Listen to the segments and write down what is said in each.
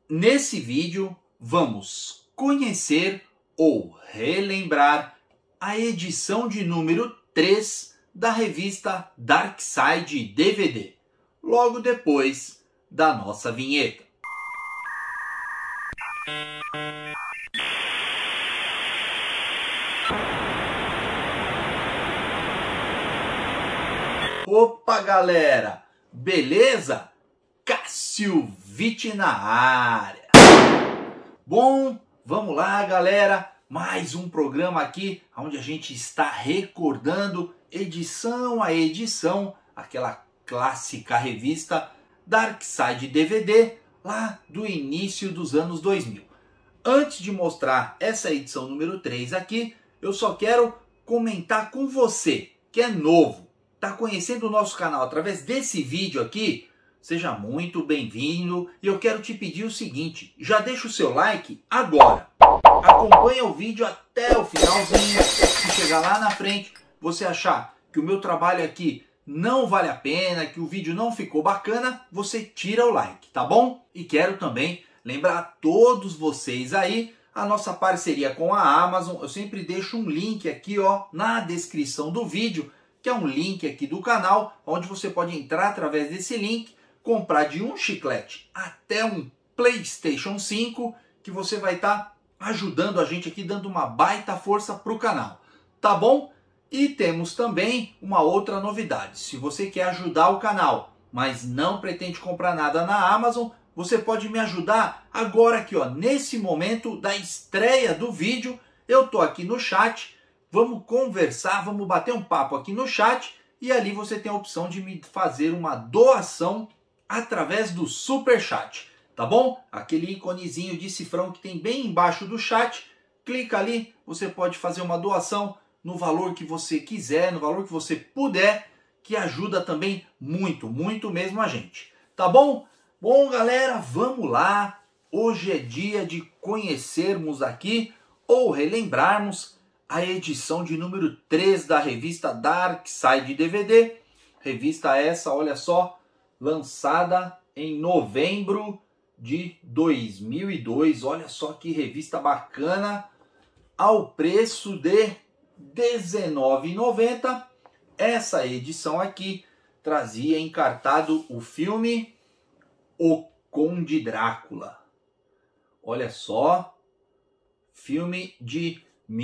Nesse vídeo vamos conhecer ou relembrar a edição de número 3 da revista Darkside DVD, logo depois da nossa vinheta. Opa, galera! Beleza? Cássio Vitti na área. Bom, vamos lá, galera. Mais um programa aqui onde a gente está recordando edição a edição aquela clássica revista Darkside DVD lá do início dos anos 2000. Antes de mostrar essa edição número 3 aqui, eu só quero comentar com você que é novo, está conhecendo o nosso canal através desse vídeo aqui. Seja muito bem-vindo e eu quero te pedir o seguinte, já deixa o seu like agora, acompanha o vídeo até o finalzinho, se chegar lá na frente você achar que o meu trabalho aqui não vale a pena, que o vídeo não ficou bacana, você tira o like, tá bom? E quero também lembrar a todos vocês aí a nossa parceria com a Amazon. Eu sempre deixo um link aqui na descrição do vídeo, que é um link aqui do canal, onde você pode entrar através desse link, comprar de um chiclete até um PlayStation 5, que você vai estar ajudando a gente aqui, dando uma baita força para o canal, tá bom? E temos também uma outra novidade. Se você quer ajudar o canal, mas não pretende comprar nada na Amazon, você pode me ajudar agora aqui, nesse momento da estreia do vídeo. Eu tô aqui no chat, vamos conversar, vamos bater um papo aqui no chat, e ali você tem a opção de me fazer uma doação através do Super Chat, tá bom? Aquele íconezinho de cifrão que tem bem embaixo do chat, clica ali, você pode fazer uma doação no valor que você quiser, no valor que você puder, que ajuda também muito, muito mesmo a gente, tá bom? Bom, galera, vamos lá. Hoje é dia de conhecermos aqui ou relembrarmos a edição de número 3 da revista Darkside DVD. Revista essa, olha só, lançada em novembro de 2002. Olha só que revista bacana, ao preço de R$19,90. Essa edição aqui trazia encartado o filme O Conde Drácula. Olha só, filme de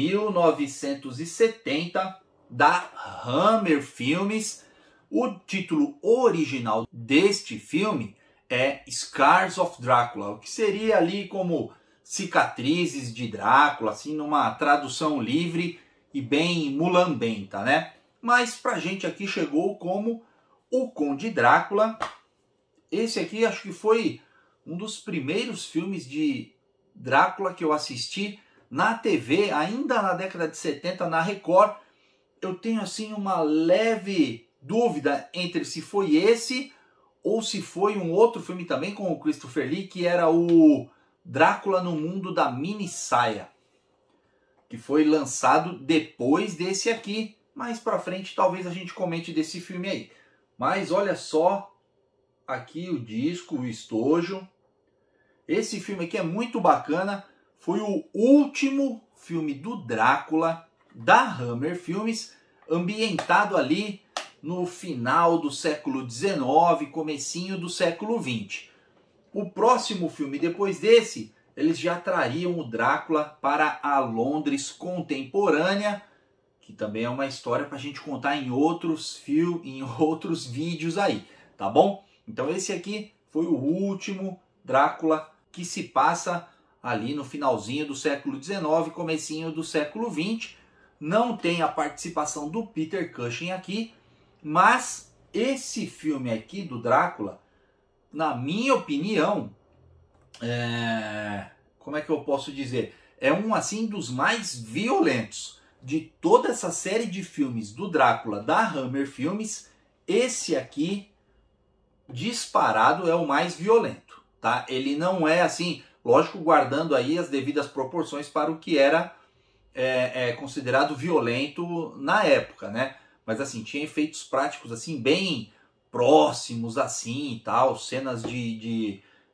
1970 da Hammer Filmes. O título original deste filme é Scars of Dracula, o que seria ali como Cicatrizes de Drácula, assim, numa tradução livre e bem mulambenta, né? Mas pra gente aqui chegou como O Conde Drácula. Esse aqui acho que foi um dos primeiros filmes de Drácula que eu assisti na TV, ainda na década de 70, na Record. Eu tenho assim uma leve dúvida entre se foi esse ou se foi um outro filme também com o Christopher Lee, que era o Drácula no Mundo da Mini Saia, que foi lançado depois desse aqui. Mais pra frente talvez a gente comente desse filme aí. Mas olha só, aqui o disco, o estojo. Esse filme aqui é muito bacana. Foi o último filme do Drácula da Hammer Filmes, ambientado ali no final do século XIX, comecinho do século XX. O próximo filme depois desse, eles já trariam o Drácula para a Londres contemporânea, que também é uma história para a gente contar em outros vídeos aí, tá bom? Então esse aqui foi o último Drácula que se passa ali no finalzinho do século XIX, comecinho do século XX. Não tem a participação do Peter Cushing aqui, mas esse filme aqui do Drácula, na minha opinião, como é que eu posso dizer? É um assim dos mais violentos de toda essa série de filmes do Drácula da Hammer Filmes. Esse aqui, disparado, é o mais violento, tá? Ele não é assim, lógico, guardando aí as devidas proporções para o que era considerado violento na época, né? Mas assim, tinha efeitos práticos assim bem próximos assim e tal, cenas de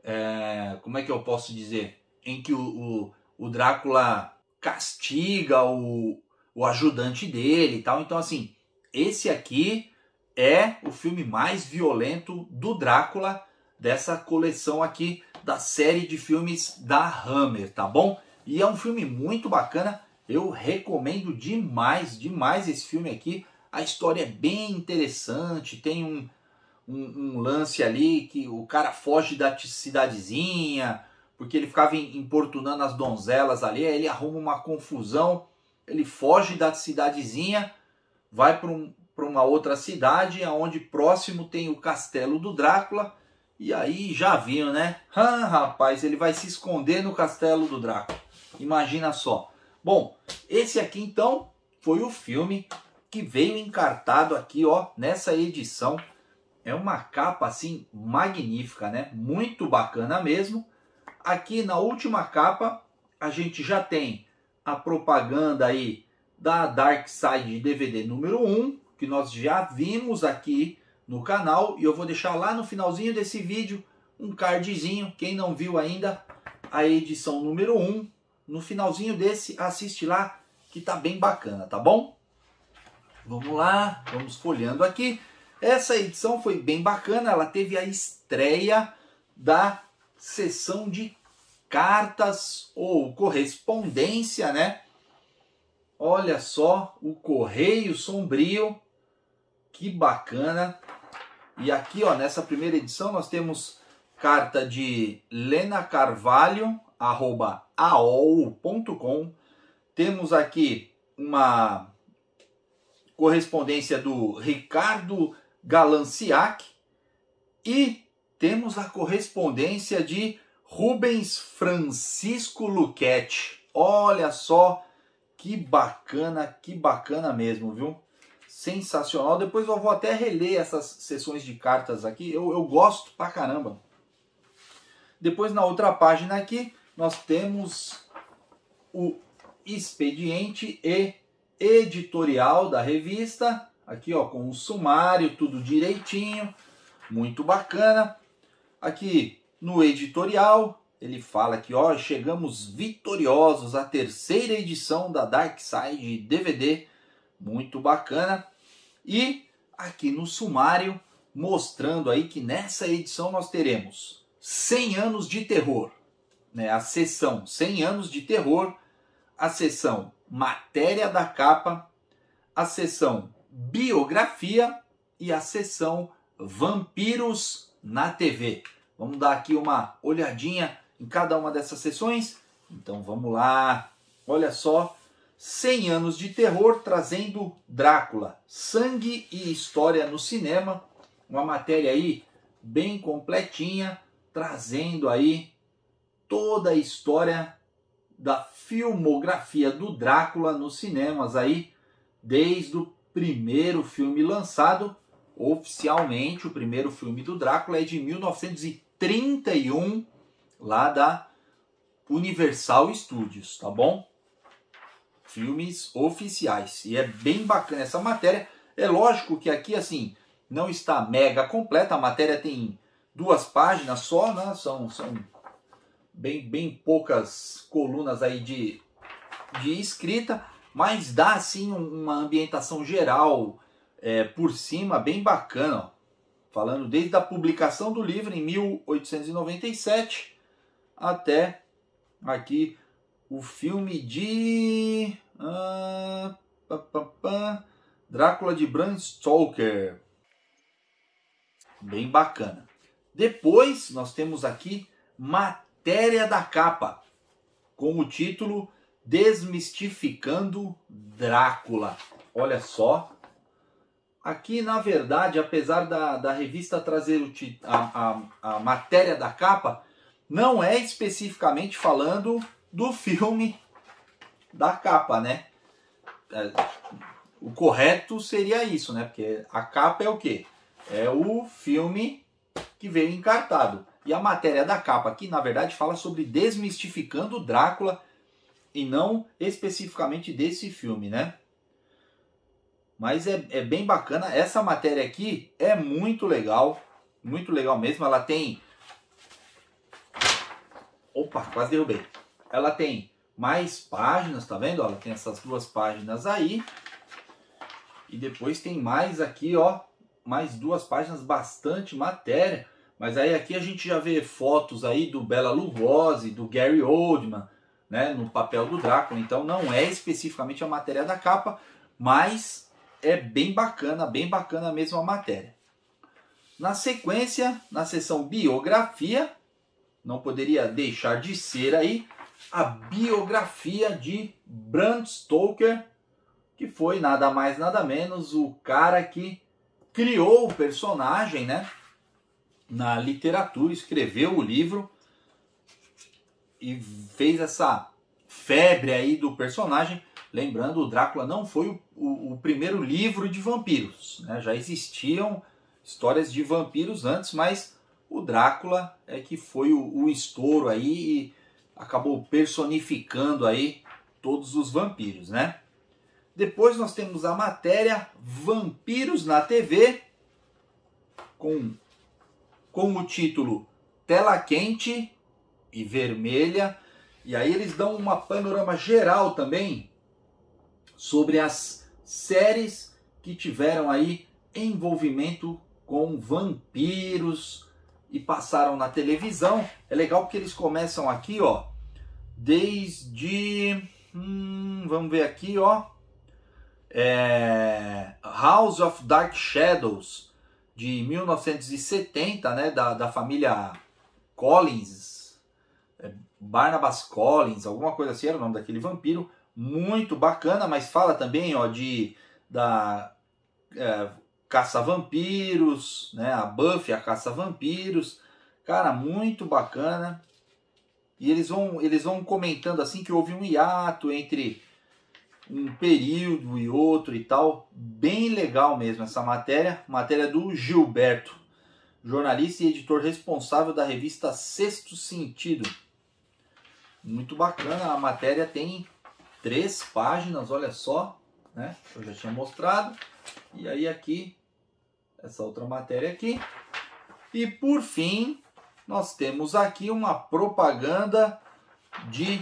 como é que eu posso dizer? Em que o Drácula castiga o ajudante dele e tal. Então, assim, esse aqui é o filme mais violento do Drácula, dessa coleção aqui da série de filmes da Hammer, tá bom? E é um filme muito bacana, eu recomendo demais, demais esse filme aqui. A história é bem interessante, tem um lance ali que o cara foge da cidadezinha, porque ele ficava importunando as donzelas ali, aí ele arruma uma confusão, ele foge da cidadezinha, vai para uma outra cidade, onde próximo tem o castelo do Drácula, e aí já viu, né? Rapaz, ele vai se esconder no castelo do Drácula. Imagina só. Bom, esse aqui então foi o filme que veio encartado aqui, ó, nessa edição. É uma capa assim magnífica, né? Muito bacana mesmo. Aqui na última capa a gente já tem a propaganda aí da Dark Side DVD número 1, que nós já vimos aqui no canal, e eu vou deixar lá no finalzinho desse vídeo um cardzinho, quem não viu ainda a edição número 1, no finalzinho desse assiste lá que tá bem bacana, tá bom? Vamos lá, vamos folheando aqui. Essa edição foi bem bacana, ela teve a estreia da sessão de cartas ou correspondência, né? Olha só, o Correio Sombrio, que bacana. E aqui, ó, nessa primeira edição nós temos carta de Lena Carvalho, @aol.com. Temos aqui uma correspondência do Ricardo Galanciac e temos a correspondência de Rubens Francisco Luchetti. Olha só que bacana mesmo, viu? Sensacional. Depois eu vou até reler essas sessões de cartas aqui. Eu gosto pra caramba. Depois na outra página aqui nós temos o expediente e editorial da revista. Aqui, ó, com o sumário, tudo direitinho. Muito bacana. Aqui no editorial ele fala que, ó, chegamos vitoriosos à terceira edição da Dark Side DVD. Muito bacana. E aqui no sumário, mostrando aí que nessa edição nós teremos 100 anos de terror, né? A seção 100 anos de terror, a seção matéria da capa, a seção biografia e a seção vampiros na TV. Vamos dar aqui uma olhadinha em cada uma dessas sessões? Então vamos lá. Olha só. 100 anos de terror trazendo Drácula, sangue e história no cinema. Uma matéria aí bem completinha, trazendo aí toda a história da filmografia do Drácula nos cinemas aí, desde o primeiro filme lançado. Oficialmente, o primeiro filme do Drácula é de 1931, lá da Universal Studios, tá bom? Filmes oficiais. E é bem bacana essa matéria. É lógico que aqui, assim, não está mega completa. A matéria tem 2 páginas só, né? São bem poucas colunas aí de escrita, mas dá, assim, uma ambientação geral por cima, bem bacana, ó. Falando desde a publicação do livro em 1897 até aqui o filme de Drácula de Bram Stoker. Bem bacana. Depois nós temos aqui matéria da capa, com o título Desmistificando Drácula. Olha só. Aqui, na verdade, apesar da revista trazer a matéria da capa, não é especificamente falando do filme da capa, né? O correto seria isso, né? Porque a capa é o quê? É o filme que veio encartado. E a matéria da capa aqui, na verdade, fala sobre desmistificando Drácula e não especificamente desse filme, né? Mas é bem bacana. Essa matéria aqui é muito legal mesmo. Ela tem Opa, quase derrubei. Ela tem mais páginas, tá vendo? Ela tem essas 2 páginas aí. E depois tem mais aqui, ó, mais 2 páginas, bastante matéria. Mas aí aqui a gente já vê fotos aí do Bela Lugosi, do Gary Oldman, né, no papel do Drácula. Então não é especificamente a matéria da capa, mas é bem bacana mesmo a matéria. Na sequência, na seção biografia, não poderia deixar de ser aí a biografia de Bram Stoker, que foi nada mais nada menos o cara que criou o personagem, né, na literatura, escreveu o livro e fez essa febre aí do personagem. Lembrando, o Drácula não foi o primeiro livro de vampiros, né? Já existiam histórias de vampiros antes, mas o Drácula é que foi o estouro aí e acabou personificando aí todos os vampiros, né? Depois nós temos a matéria Vampiros na TV, com o título Tela Quente e Vermelha. E aí eles dão uma panorama geral também sobre as séries que tiveram aí envolvimento com vampiros e passaram na televisão. É legal porque eles começam aqui, ó, desde... vamos ver aqui, ó. House of Dark Shadows, de 1970, né, da família Collins, Barnabas Collins, alguma coisa assim era o nome daquele vampiro, muito bacana, mas fala também, ó, da caça-vampiros, né, a Buffy, a caça-vampiros, cara, muito bacana. E eles vão comentando assim que houve um hiato entre um período e outro e tal. Bem legal mesmo essa matéria do Gilberto, jornalista e editor responsável da revista Sexto Sentido. Muito bacana, a matéria tem 3 páginas, olha só, né? Eu já tinha mostrado. E aí aqui, essa outra matéria aqui. E por fim, nós temos aqui uma propaganda de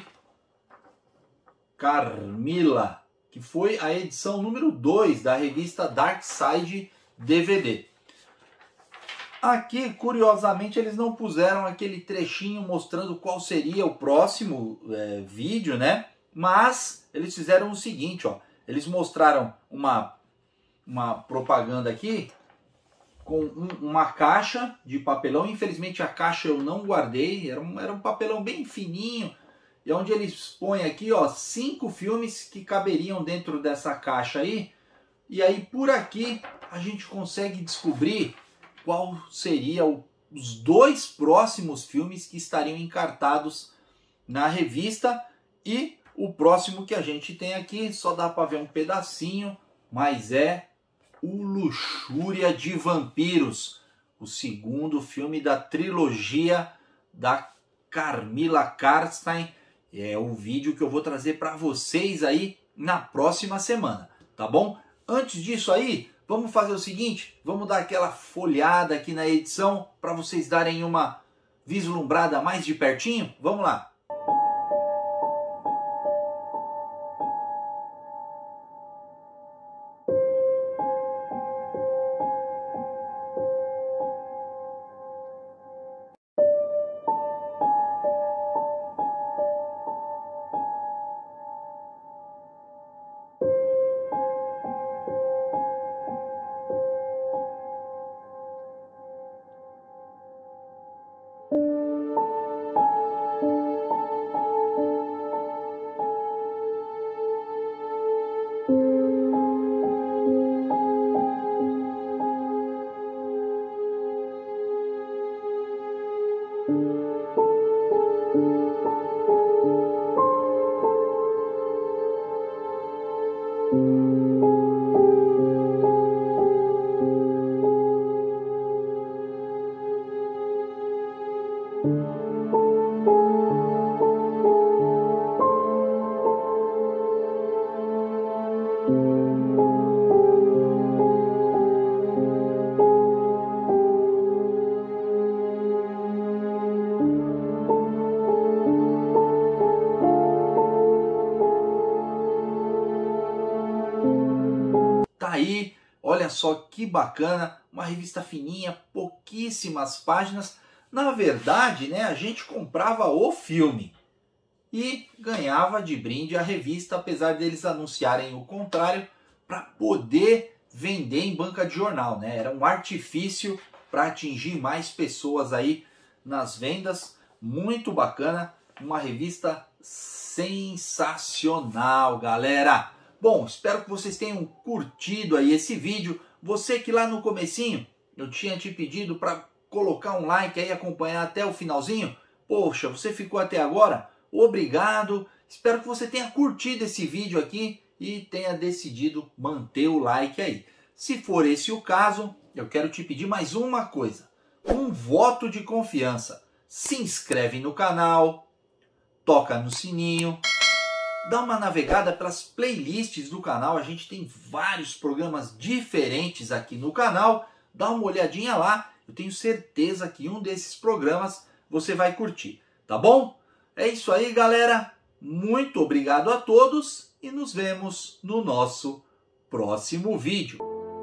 Carmila, que foi a edição número 2 da revista Dark Side DVD. Aqui, curiosamente, eles não puseram aquele trechinho mostrando qual seria o próximo vídeo, né? Mas eles fizeram o seguinte, ó. Eles mostraram uma propaganda aqui com uma caixa de papelão. Infelizmente a caixa eu não guardei, era um papelão bem fininho. E onde eles põem aqui, ó, 5 filmes que caberiam dentro dessa caixa aí. E aí por aqui a gente consegue descobrir qual seria os 2 próximos filmes que estariam encartados na revista. E o próximo que a gente tem aqui, só dá para ver um pedacinho, mas é o Luxúria de Vampiros, o segundo filme da trilogia da Carmila Karstein. É o vídeo que eu vou trazer para vocês aí na próxima semana, tá bom? Antes disso aí, vamos fazer o seguinte, vamos dar aquela folhada aqui na edição para vocês darem uma vislumbrada mais de pertinho. Vamos lá. Olha só que bacana, uma revista fininha, pouquíssimas páginas. Na verdade, né, a gente comprava o filme e ganhava de brinde a revista, apesar deles anunciarem o contrário, para poder vender em banca de jornal, né? Era um artifício para atingir mais pessoas aí nas vendas. Muito bacana, uma revista sensacional, galera. Bom, espero que vocês tenham curtido aí esse vídeo. Você que lá no comecinho eu tinha te pedido para colocar um like aí, acompanhar até o finalzinho. Poxa, você ficou até agora? Obrigado. Espero que você tenha curtido esse vídeo aqui e tenha decidido manter o like aí. Se for esse o caso, eu quero te pedir mais uma coisa. Um voto de confiança. Se inscreve no canal, toca no sininho, dá uma navegada pelas playlists do canal. A gente tem vários programas diferentes aqui no canal. Dá uma olhadinha lá. Eu tenho certeza que um desses programas você vai curtir, tá bom? É isso aí, galera. Muito obrigado a todos e nos vemos no nosso próximo vídeo.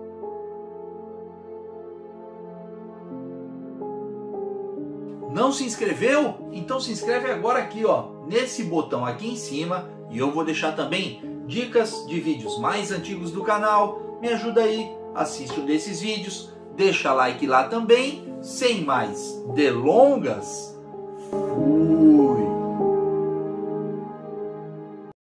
Não se inscreveu? Então se inscreve agora aqui, ó, nesse botão aqui em cima, e eu vou deixar também dicas de vídeos mais antigos do canal. Me ajuda aí, assiste um desses vídeos, deixa like lá também. Sem mais delongas, fui!